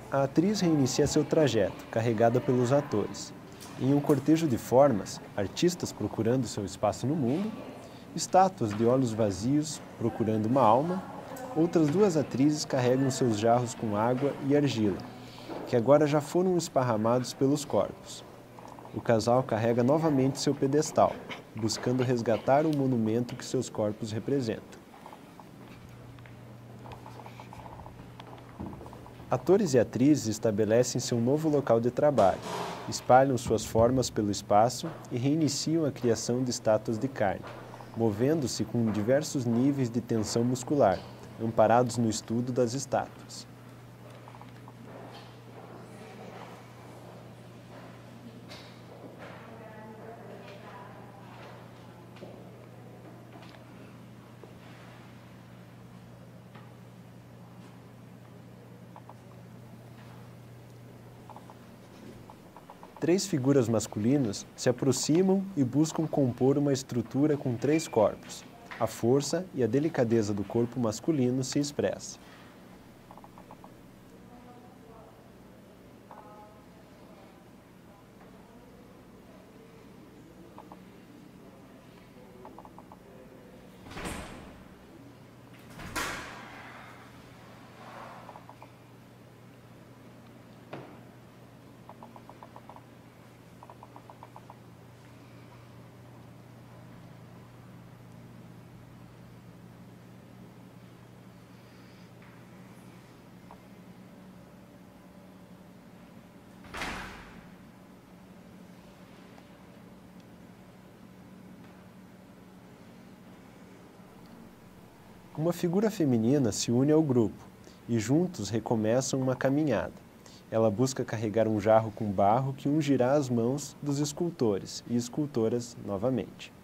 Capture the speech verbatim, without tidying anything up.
A atriz reinicia seu trajeto, carregada pelos atores. Em um cortejo de formas, artistas procurando seu espaço no mundo, estátuas de olhos vazios procurando uma alma, outras duas atrizes carregam seus jarros com água e argila, que agora já foram esparramados pelos corpos. O casal carrega novamente seu pedestal, buscando resgatar o monumento que seus corpos representam. Atores e atrizes estabelecem seu novo local de trabalho, espalham suas formas pelo espaço e reiniciam a criação de estátuas de carne, movendo-se com diversos níveis de tensão muscular, amparados no estudo das estátuas. Três figuras masculinas se aproximam e buscam compor uma estrutura com três corpos. A força e a delicadeza do corpo masculino se expressa. Uma figura feminina se une ao grupo e juntos recomeçam uma caminhada. Ela busca carregar um jarro com barro que ungirá as mãos dos escultores e escultoras novamente.